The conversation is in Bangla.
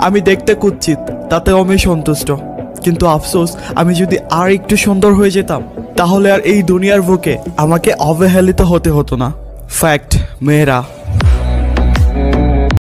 আমি দেখতে কুৎসিত, তাতেও আমি সন্তুষ্ট। কিন্তু আফসোস, আমি যদি আর একটু সুন্দর হয়ে যেতাম তাহলে আর এই দুনিয়ার বুকে আমাকে অবহেলিত হতে হতো না। ফ্যাক্ট, মেয়েরা